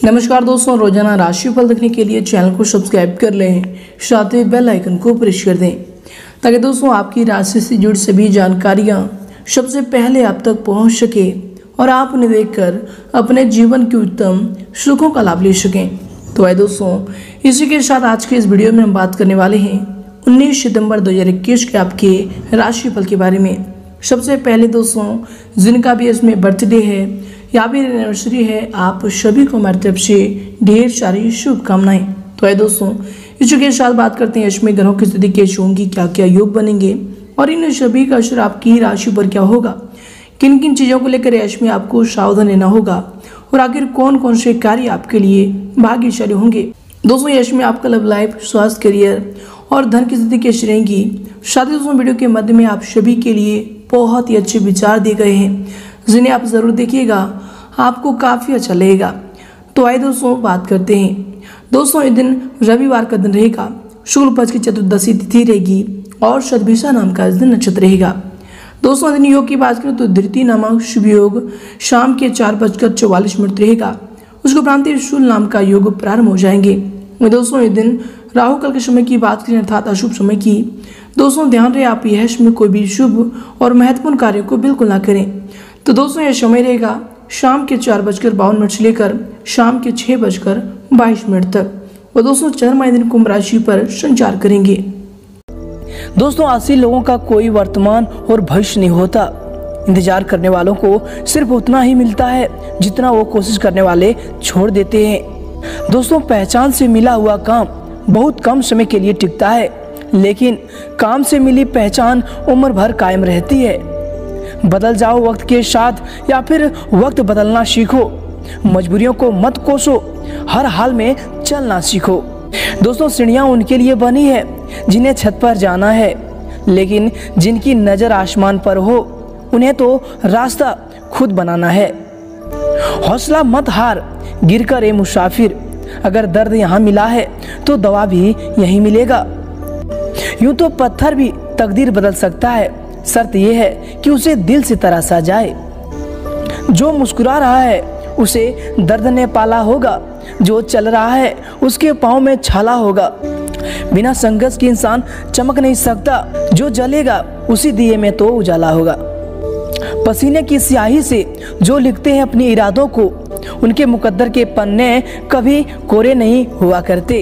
नमस्कार दोस्तों, रोजाना राशिफल देखने के लिए चैनल को सब्सक्राइब कर लें, साथ ही बेल आइकन को प्रेस कर दें ताकि दोस्तों आपकी राशि से जुड़ी सभी जानकारियां सबसे पहले आप तक पहुंच सके और आप उन्हें देखकर अपने जीवन के उत्तम सुखों का लाभ ले सकें। तो आइए दोस्तों, इसी के साथ आज के इस वीडियो में हम बात करने वाले हैं 19 सितंबर 2021 के आपके राशिफल के बारे में। सबसे पहले दोस्तों, जिनका भी इसमें बर्थडे है या फिर एनिवर्सरी है, आप सभी को हमारी तरफ से ढेर सारी शुभकामनाएं। तो है दोस्तों, इसी के साथ बात करते हैं इसमें ग्रहों की स्थिति कैसी होंगी, क्या क्या योग बनेंगे और इन सभी का असर आपकी राशि पर क्या होगा, किन किन चीज़ों को लेकर इसमें आपको सावधान रहना होगा और आखिर कौन कौन से कार्य आपके लिए भाग्यशाली होंगे। दोस्तों, इसमें आपका लव लाइफ, स्वास्थ्य, करियर और धन की स्थिति कैसी रहेंगी। साथ ही दोस्तों, वीडियो के मध्य में आप सभी के लिए बहुत ही अच्छे विचार दिए गए हैं जिन्हें आप ज़रूर देखिएगा, आपको काफ़ी अच्छा लगेगा। तो आइए दोस्तों बात करते हैं। दोस्तों, ये दिन रविवार का दिन रहेगा, शुक्ल पक्ष की चतुर्दशी तिथि रहेगी और सद्भिषा नाम का इस दिन नक्षत्र रहेगा। दोस्तों, दिन योग की बात करें तो धृति नामक शुभ योग शाम के 4:44 रहेगा। उसके उपरांत शूल नाम का योग प्रारंभ हो जाएंगे। दोस्तों, ये दिन राहु काल के समय की बात करें अर्थात अशुभ समय की, दोस्तों ध्यान रहे आप यह में कोई भी शुभ और महत्वपूर्ण कार्य को बिल्कुल ना करें। तो दोस्तों, यह समय रहेगा शाम के 4:52 से लेकर शाम के 6:22 तक। और दोस्तों, चंद्रमा दिन कुंभ राशि पर संचार करेंगे। दोस्तों, ऐसे लोगों का कोई वर्तमान और भविष्य नहीं होता। इंतजार करने वालों को सिर्फ उतना ही मिलता है जितना वो कोशिश करने वाले छोड़ देते हैं। दोस्तों, पहचान से मिला हुआ काम बहुत कम समय के लिए टिकता है, लेकिन काम से मिली पहचान उम्र भर कायम रहती है। बदल जाओ वक्त के साथ या फिर वक्त बदलना सीखो। मजबूरियों को मत कोसो, हर हाल में चलना सीखो। दोस्तों, सीढ़ियाँ उनके लिए बनी है जिन्हें छत पर जाना है, लेकिन जिनकी नज़र आसमान पर हो उन्हें तो रास्ता खुद बनाना है। हौसला मत हार, गिरकर ए मुसाफिर, अगर दर्द यहाँ मिला है तो दवा भी यहीं मिलेगा। यूं तो पत्थर भी तकदीर बदल सकता है, शर्त यह है कि उसे दिल से तराशा जाए। जो मुस्कुरा रहा है उसे दर्द ने पाला होगा, जो चल रहा है उसके पाँव में छाला होगा। बिना संघर्ष के इंसान चमक नहीं सकता, जो जलेगा उसी दिए में तो उजाला होगा। पसीने की स्याही से जो लिखते हैं अपने इरादों को, उनके मुकद्दर के पन्ने कभी कोरे नहीं हुआ करते।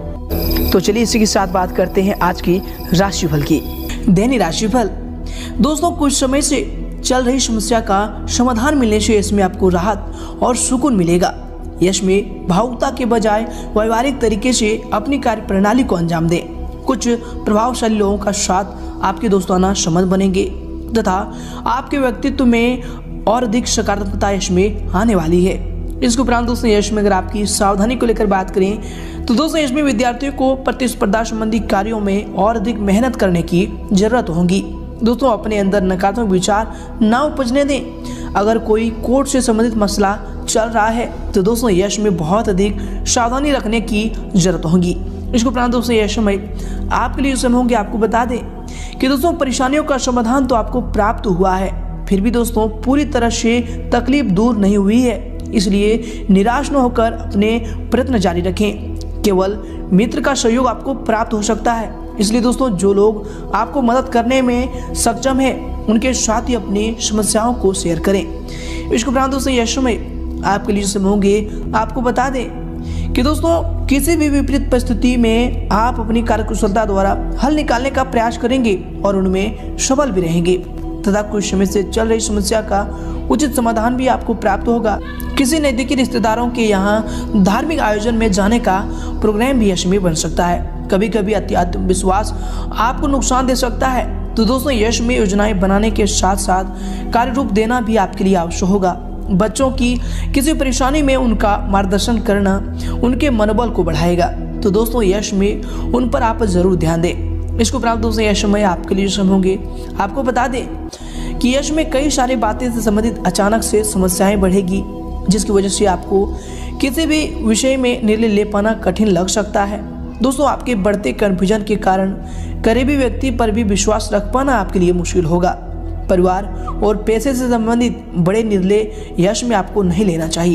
तो चलिए इसी के साथ बात करते हैं आज की राशिफल की। दैनिक राशिफल। दोस्तों, कुछ समय से चल रही समस्या का समाधान मिलने से इसमें आपको राहत और सुकून मिलेगा। इसमें भावुकता के बजाय व्यवहारिक तरीके से अपनी कार्य प्रणाली को अंजाम दें। कुछ प्रभावशाली लोगों का साथ आपके दोस्ताना संबंध बनेंगे तथा आपके व्यक्तित्व में और अधिक सकारात्मकता इसमें आने वाली है। इसके उपरांत दोस्तों, यश में अगर आपकी सावधानी को लेकर बात करें तो दोस्तों, इसमें विद्यार्थियों को प्रतिस्पर्धा संबंधी कार्यों में और अधिक मेहनत करने की जरूरत होगी। दोस्तों, अपने अंदर नकारात्मक विचार ना उपजने दें। अगर कोई कोर्ट से संबंधित मसला चल रहा है तो दोस्तों, यश में बहुत अधिक सावधानी रखने की जरूरत होगी। इसके उपरांत दोस्तों, यह समय आपके लिए समय होंगे। आपको बता दें कि दोस्तों, परेशानियों का समाधान तो आपको प्राप्त हुआ है, फिर भी दोस्तों पूरी तरह से तकलीफ दूर नहीं हुई है। इसलिए निराश न होकर अपने प्रयत्न जारी रखें। केवल मित्र का सहयोग आपको प्राप्त हो सकता है, इसलिए दोस्तों जो लोग आपको मदद करने में सक्षम हैं उनके साथ ही अपनी समस्याओं को शेयर करें। इसके उपरांत दोस्तों, यह समय आपके लिए समय होंगे। आपको बता दें कि दोस्तों किसी भी विपरीत परिस्थिति में आप अपनी कार्यकुशलता द्वारा हल निकालने का प्रयास करेंगे और उनमें सफल भी रहेंगे तथा कुछ समय से चल रही समस्या का उचित समाधान भी आपको प्राप्त होगा। किसी नज़दीकी रिश्तेदारों के यहाँ धार्मिक आयोजन में जाने का प्रोग्राम भी यश में बन सकता है। कभी कभी अति आत्मविश्वास आपको नुकसान दे सकता है, तो दोस्तों यश में योजनाएं बनाने के साथ साथ कार्य रूप देना भी आपके लिए आवश्यक होगा। बच्चों की किसी परेशानी में उनका मार्गदर्शन करना उनके मनोबल को बढ़ाएगा, तो दोस्तों यश में उन पर आप जरूर ध्यान दें। इसको प्राप्त दोस्तों यश में आपके लिए समय होंगे। आपको बता दें कि यश में कई सारी बातें से संबंधित अचानक से समस्याएं बढ़ेगी, जिसकी वजह से आपको किसी भी विषय में निर्णय ले पाना कठिन लग सकता है। दोस्तों, आपके बढ़ते कन्फ्यूजन के कारण करीबी व्यक्ति पर भी विश्वास रख पाना आपके लिए मुश्किल होगा। परिवार और पैसे से संबंधित बड़े निर्णय यश में आपको नहीं लेना चाहिए।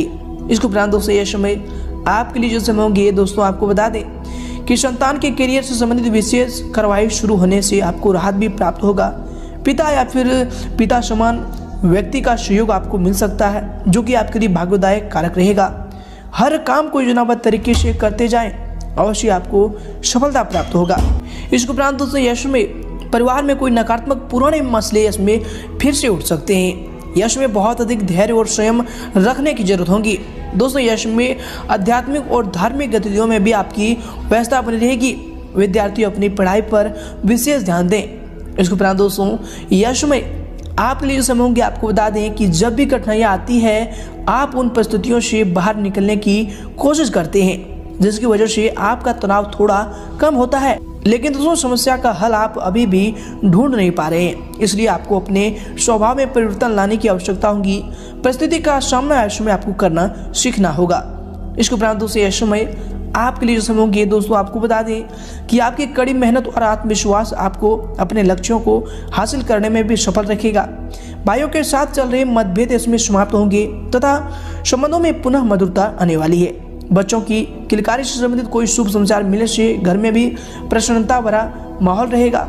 इसके उपरांत दोस्तों यह समय आपके लिए जो समय होंगे दोस्तों आपको बता दें कि संतान के करियर से संबंधित विशेष कार्रवाई शुरू होने से आपको राहत भी प्राप्त होगा। पिता या फिर पिता समान व्यक्ति का सहयोग आपको मिल सकता है जो कि आपके लिए भाग्यदायक कारक रहेगा। हर काम को योजनाबद्ध तरीके से करते जाएं, अवश्य आपको सफलता प्राप्त होगा। इसके उपरांत दोस्तों यश में परिवार में कोई नकारात्मक पुराने मसले यश में फिर से उठ सकते हैं। यश में बहुत अधिक धैर्य और संयम रखने की जरूरत होगी। दोस्तों यश में आध्यात्मिक और धार्मिक गतिविधियों में भी आपकी व्यवस्था बनी रहेगी। विद्यार्थी अपनी पढ़ाई पर विशेष ध्यान दें। इसके उपरांत दोस्तों यश में आपके लिए जो समय होंगे आपको बता दें कि जब भी कठिनाइयाँ आती है आप उन परिस्थितियों से बाहर निकलने की कोशिश करते हैं, जिसकी वजह से आपका तनाव थोड़ा कम होता है। लेकिन दोस्तों समस्या का हल आप अभी भी ढूंढ नहीं पा रहे हैं, इसलिए आपको अपने स्वभाव में परिवर्तन लाने की आवश्यकता होगी। परिस्थिति का सामना ऐसे में आपको करना सीखना होगा। इसके उपरांत दोस्तों ऐसे में आपके लिए जो समय होंगे दोस्तों आपको बता दें कि आपकी कड़ी मेहनत और आत्मविश्वास आपको अपने लक्ष्यों को हासिल करने में भी सफल रखेगा। भाइयों के साथ चल रहे मतभेद इसमें समाप्त होंगे तथा संबंधों में पुनः मधुरता आने वाली है। बच्चों की किलकारी से संबंधित कोई शुभ समाचार मिलने से घर में भी प्रसन्नता भरा माहौल रहेगा।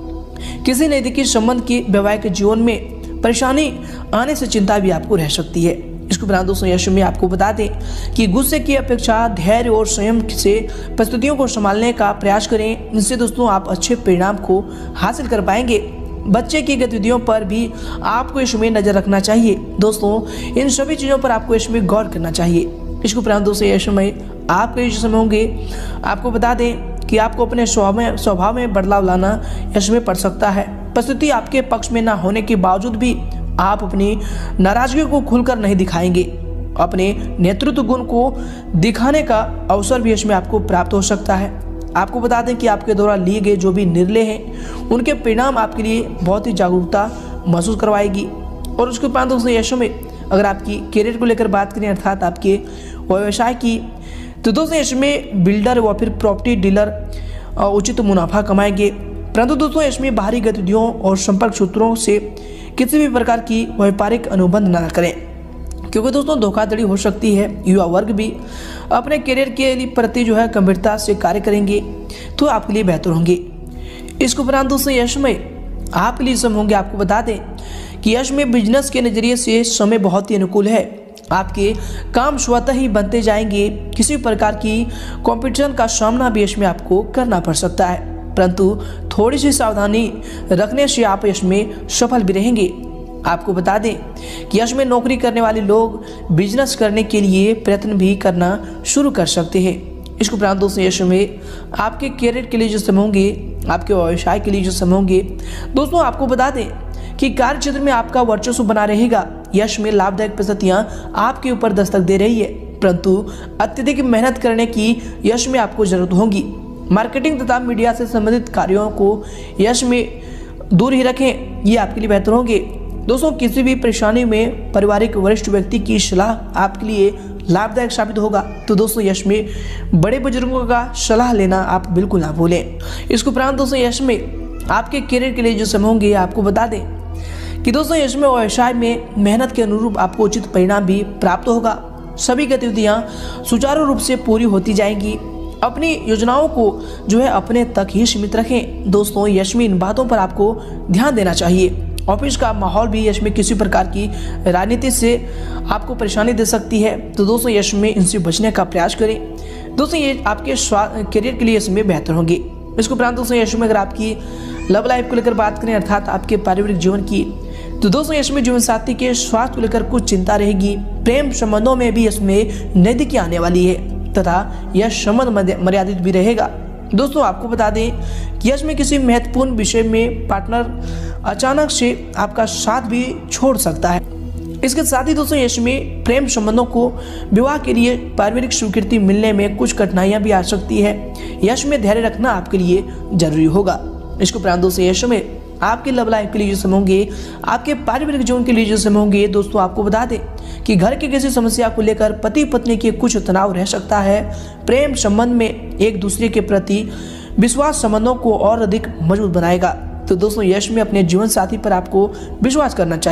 किसी नजदीकी संबंध के वैवाहिक जीवन में परेशानी आने से चिंता भी आपको रह सकती है। इसके उपरांत दोस्तों यश में आपको बता दें कि गुस्से की अपेक्षा धैर्य और संयम से परिस्थितियों को संभालने का प्रयास करें। इससे दोस्तों आप अच्छे परिणाम को हासिल कर पाएंगे। बच्चे की गतिविधियों पर भी आपको इसमें नजर रखना चाहिए। दोस्तों इन सभी चीज़ों पर आपको इसमें गौर करना चाहिए। इसके उपरांत दोस्तों यह समय आपके जो समय होंगे आपको बता दें कि आपको अपने स्वभाव में बदलाव लाना इसमें पड़ सकता है। परिस्थिति आपके पक्ष में ना होने के बावजूद भी आप अपनी नाराजगी को खुलकर नहीं दिखाएंगे। अपने नेतृत्व गुण को दिखाने का अवसर भी इसमें आपको प्राप्त हो सकता है। आपको बता दें कि आपके द्वारा लिए गए जो भी निर्णय हैं उनके परिणाम आपके लिए बहुत ही जागरूकता महसूस करवाएगी। और उसके उपरांत दोस्तों यश में अगर आपकी करियर को लेकर बात करें अर्थात आपके व्यवसाय की, तो दोस्तों इसमें बिल्डर व फिर प्रॉपर्टी डीलर उचित मुनाफा कमाएंगे। परंतु दोस्तों इसमें बाहरी गतिविधियों और संपर्क सूत्रों से किसी भी प्रकार की व्यापारिक अनुबंध न करें, क्योंकि दोस्तों धोखाधड़ी हो सकती है। युवा वर्ग भी अपने करियर के प्रति जो है गंभीरता से कार्य करेंगे तो आपके लिए बेहतर होंगे। इसके उपरांत दोस्तों यश में आपके लिए समय होंगे आपको बता दें कि यश में बिजनेस के नज़रिए से समय बहुत ही अनुकूल है। आपके काम स्वतः ही बनते जाएंगे। किसी प्रकार की कंपटीशन का सामना भी इसमें आपको करना पड़ सकता है, परंतु थोड़ी सी सावधानी रखने से आप इसमें सफल भी रहेंगे। आपको बता दें कि यश में नौकरी करने वाले लोग बिजनेस करने के लिए प्रयत्न भी करना शुरू कर सकते हैं। इसके उपरांत दोस्तों यश में आपके करियर के लिए जो समय होंगे, आपके व्यवसाय के लिए जो समय होंगे, दोस्तों आपको बता दें कि कार्य क्षेत्र में आपका वर्चस्व बना रहेगा। यश में लाभदायक परिस्थितियां आपके ऊपर दस्तक दे रही है, परंतु अत्यधिक मेहनत करने की यश में आपको जरूरत होगी। मार्केटिंग तथा मीडिया से संबंधित कार्यों को यश में दूर ही रखें, ये आपके लिए बेहतर होंगे। दोस्तों किसी भी परेशानी में पारिवारिक वरिष्ठ व्यक्ति की सलाह आपके लिए लाभदायक साबित होगा। तो दोस्तों यश में बड़े बुजुर्गों का सलाह लेना आप बिल्कुल ना भूलें। इसके उपरांत दोस्तों यश में आपके करियर के लिए जो समय होंगे आपको बता दें कि दोस्तों यश में व्यवसाय में मेहनत के अनुरूप आपको उचित परिणाम भी प्राप्त होगा। सभी गतिविधियां सुचारू रूप से पूरी होती जाएंगी। अपनी योजनाओं को जो है अपने तक ही सीमित रखें। दोस्तों यश में इन बातों पर आपको ध्यान देना चाहिए। ऑफिस का माहौल भी यश में किसी प्रकार की राजनीति से आपको परेशानी दे सकती है, तो दोस्तों यश में इनसे बचने का प्रयास करें। दोस्तों ये आपके करियर के लिए इसमें बेहतर होंगे। इसके उपरांत दोस्तों यश में अगर आपकी लव लाइफ को लेकर बात करें अर्थात आपके पारिवारिक जीवन की, तो दोस्तों इसमें जीवन साथी के स्वास्थ्य को लेकर कुछ चिंता रहेगी। प्रेम संबंधों में भी इसमें नजदीकी आने वाली है तथा यह संबंध मर्यादित भी रहेगा। दोस्तों आपको बता दें कि इसमें किसी महत्वपूर्ण विषय में पार्टनर अचानक से आपका साथ भी छोड़ सकता है। इसके साथ ही दोस्तों इसमें प्रेम संबंधों को विवाह के लिए पारिवारिक स्वीकृति मिलने में कुछ कठिनाइयां भी आ सकती है। यश में धैर्य रखना आपके लिए जरूरी होगा। इसके उपरांत दोस्तों यश में आपके लव लाइफ के लिए जो समय होंगे, आपके पारिवारिक जीवन के लिए जो समय होंगे, दोस्तों आपको बता दें कि घर की किसी समस्या को लेकर पति पत्नी के कुछ तनाव रह सकता है। प्रेम संबंध में एक दूसरे के प्रति विश्वास संबंधों को और अधिक मजबूत बनाएगा। तो दोस्तों यश में अपने जीवन साथी पर आपको विश्वास करना चाहिए।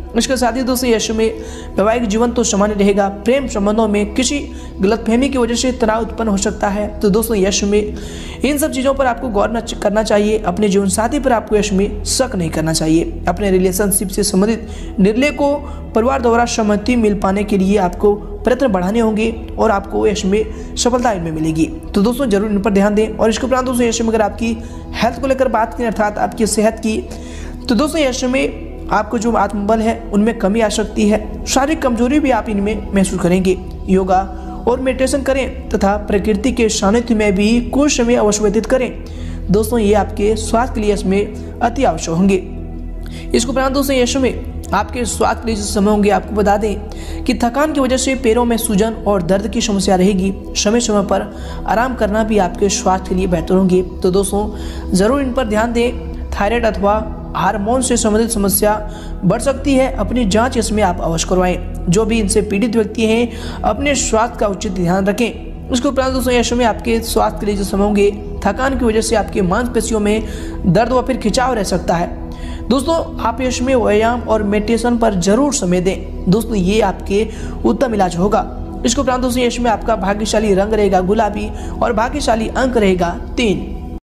इसके साथ ही दोस्तों यश में वैवाहिक जीवन तो सामान्य रहेगा। प्रेम संबंधों में किसी गलतफहमी की वजह से तनाव उत्पन्न हो सकता है। तो दोस्तों यश में इन सब चीज़ों पर आपको गौर करना चाहिए। अपने जीवन साथी पर आपको यश में शक नहीं करना चाहिए। अपने रिलेशनशिप से संबंधित निर्णय को परिवार द्वारा सहमति मिल पाने के लिए आपको प्रयत्न बढ़ाने होंगे और आपको यश में सफलता इनमें मिलेगी। तो दोस्तों जरूर इन पर ध्यान दें। और इसके उपरांत दोस्तों यश में अगर आपकी हेल्थ को लेकर बात करें अर्थात आपकी सेहत की, तो दोस्तों यश में आपको जो आत्मबल है उनमें कमी आ सकती है। शारीरिक कमजोरी भी आप इनमें महसूस करेंगे। योगा और मेडिटेशन करें तथा प्रकृति के सानिध्य में भी कुछ समय अवश्य व्यतीत करें। दोस्तों ये आपके स्वास्थ्य के लिए इसमें अति आवश्यक होंगे। इसके उपरांत दोस्तों यश में आपके स्वास्थ्य के लिए जो समय होंगे, आपको बता दें कि थकान की वजह से पैरों में सूजन और दर्द की समस्या रहेगी। समय समय पर आराम करना भी आपके स्वास्थ्य के लिए बेहतर होंगे। तो दोस्तों ज़रूर इन पर ध्यान दें। थायराइड अथवा हार्मोन से संबंधित समस्या बढ़ सकती है। अपनी जांच इसमें आप अवश्य करवाएं। जो भी इनसे पीड़ित व्यक्ति हैं अपने स्वास्थ्य का उचित ध्यान रखें। उसके उपरांत दोस्तों यश में आपके स्वास्थ्य के लिए जो समय होंगे, थकान की वजह से आपके मांसपेशियों में दर्द व फिर खिंचाव रह सकता है। दोस्तों आप यश में व्यायाम और मेडिटेशन पर जरूर समय दें। दोस्तों ये आपके उत्तम इलाज होगा। इसके उपरांत दोस्तों यश में आपका भाग्यशाली रंग रहेगा गुलाबी और भाग्यशाली अंक रहेगा 3।